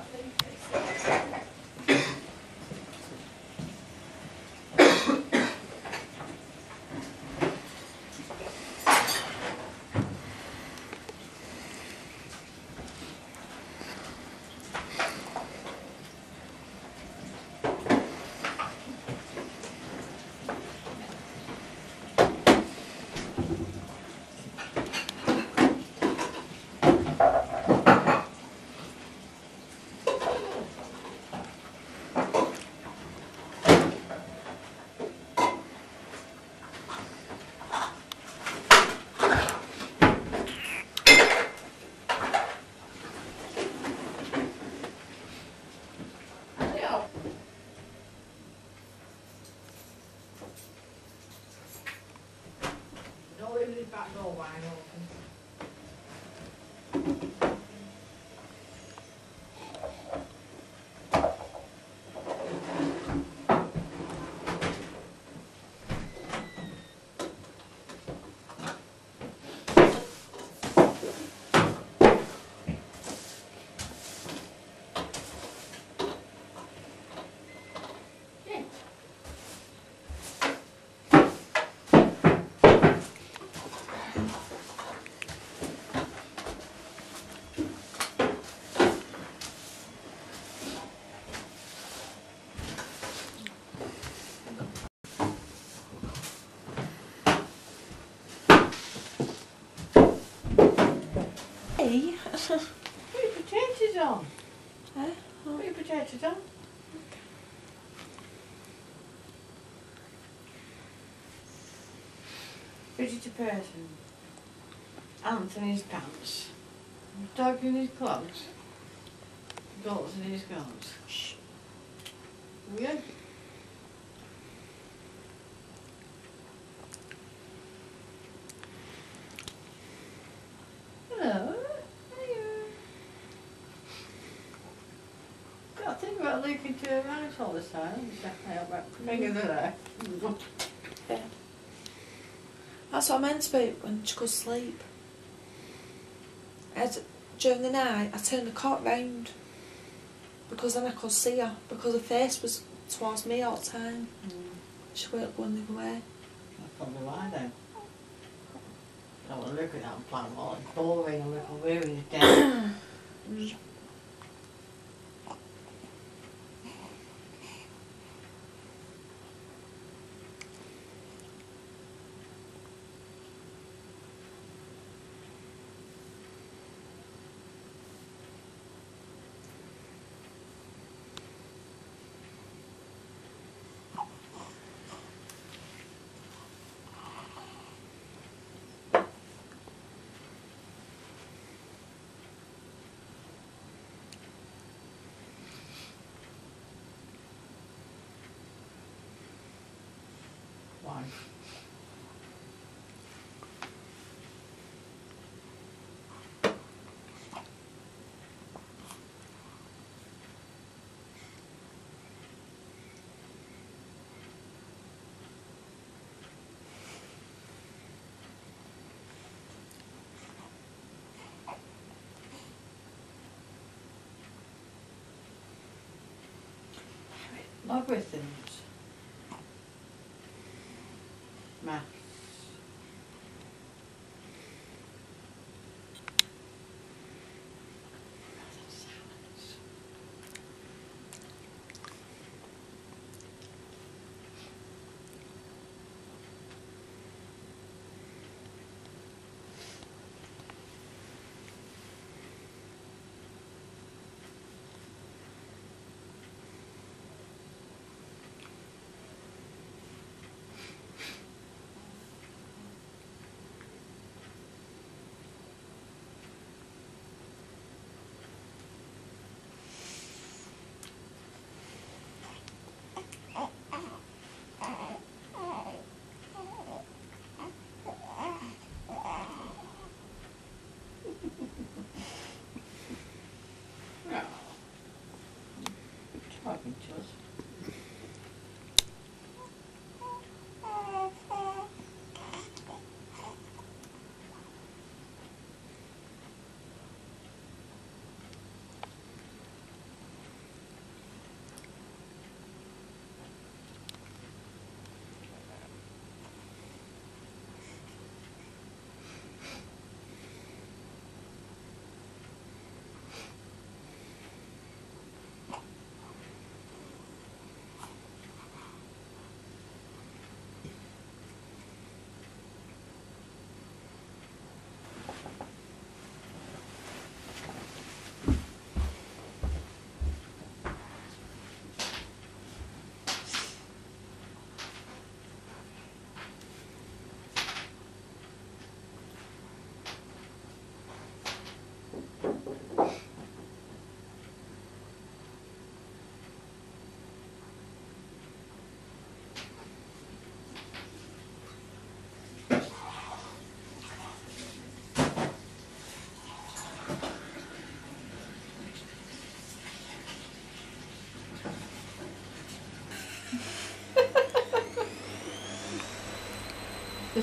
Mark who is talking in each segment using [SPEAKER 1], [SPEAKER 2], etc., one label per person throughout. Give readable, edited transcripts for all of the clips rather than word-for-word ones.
[SPEAKER 1] Back door wide open.
[SPEAKER 2] Hey.
[SPEAKER 1] Put your potatoes on.
[SPEAKER 2] Eh?
[SPEAKER 1] Put your potatoes on. Visitor person. Ants in his pants. Dog in his clothes. Goats in his goats. Shh. Weird. Hello. Hiya. Got to think about looking to her right all the time. It's definitely up back fingers are there.
[SPEAKER 2] Yeah. That's what I meant to be when she goes to sleep. During the night, I turned the cot round because then I could see her, because her face was towards me all the time. She weren't going the other way.
[SPEAKER 1] That's probably why then. I don't want to look at that plant wall. It's boring and little weary dead. Why? Logarithms. Maths.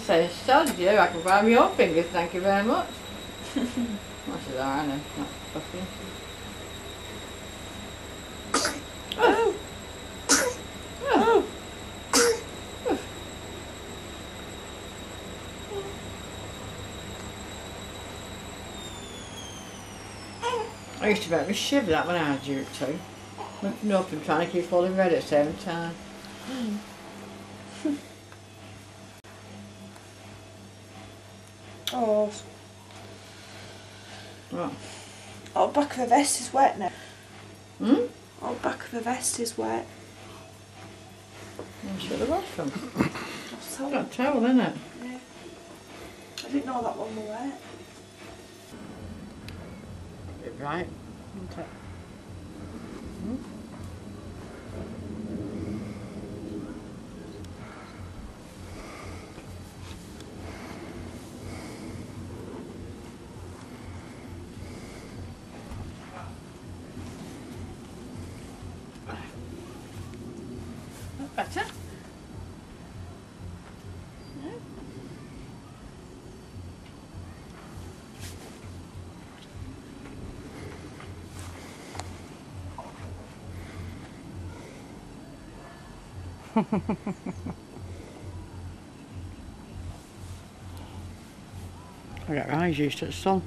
[SPEAKER 1] say, sorry dear, I can find your fingers, thank you very much. That's alright, not fucking.
[SPEAKER 2] Oh! Oh!
[SPEAKER 1] I used to make me shiver that when I had you too. Looking up and trying to keep falling red at the same time.
[SPEAKER 2] Oh.
[SPEAKER 1] What?
[SPEAKER 2] Oh, back of the vest is wet now.
[SPEAKER 1] Hmm?
[SPEAKER 2] Oh, back of the vest is wet.
[SPEAKER 1] I'm sure the washroom.
[SPEAKER 2] That's all.
[SPEAKER 1] Got a towel, isn't it?
[SPEAKER 2] Yeah. I didn't know that one was wet.
[SPEAKER 1] Right. Okay. Hmm? Better? No? I got your eyes used to the sun.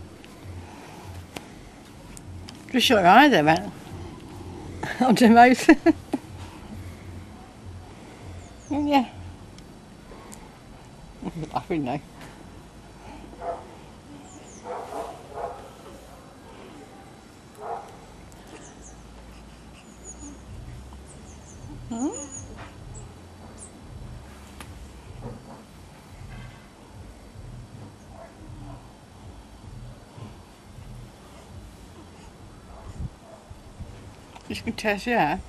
[SPEAKER 1] Just shut your eyes there, man. On the mouth. Yeah. I'm laughing now. Hmm? You can test, yeah.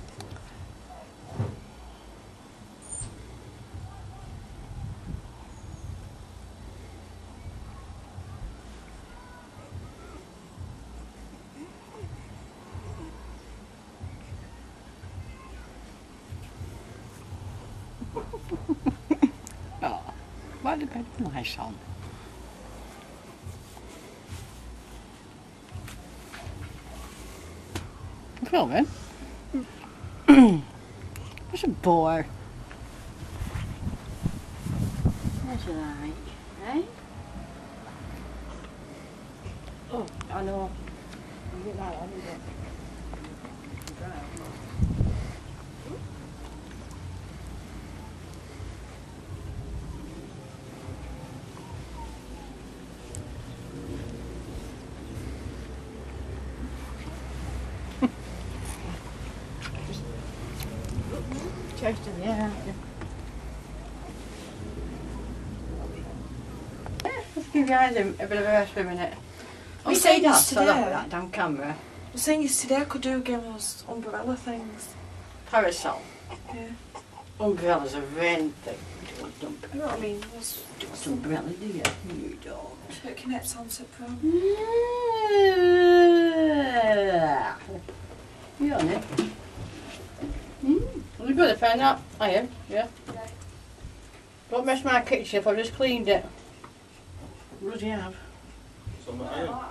[SPEAKER 1] Oh, why the bed nice on? You filming? What's a boy? What's it like, eh? Oh, I know. You get that one, isn't it? Chest in the air. Let's give your eyes a bit of a rest for a minute.
[SPEAKER 2] We
[SPEAKER 1] Oh,
[SPEAKER 2] said
[SPEAKER 1] say that,
[SPEAKER 2] this
[SPEAKER 1] so that
[SPEAKER 2] today.
[SPEAKER 1] with that damn camera.
[SPEAKER 2] The thing is, today I could do again was umbrella things.
[SPEAKER 1] Parasol.
[SPEAKER 2] Yeah.
[SPEAKER 1] Umbrella's a rain thing. You don't want
[SPEAKER 2] You know what I mean? Was
[SPEAKER 1] umbrella, do you? You don't.
[SPEAKER 2] it connects on Pro.
[SPEAKER 1] You on it? You got to find that? I am, yeah. Don't mess my kitchen up, I've just cleaned it. Bloody have.
[SPEAKER 3] Something like that.